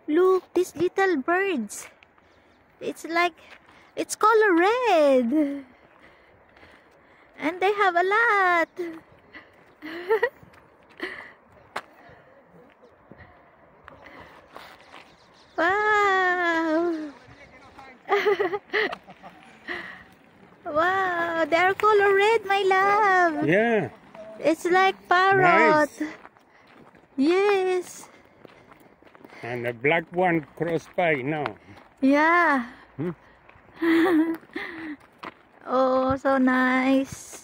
Look, these little birds. It's like, it's color red. And they have a lot. Wow. Wow, they're color red, my love. Yeah. It's like parrot. Nice. Yes. And the black one cross by now. Yeah. Hmm? Oh, so nice.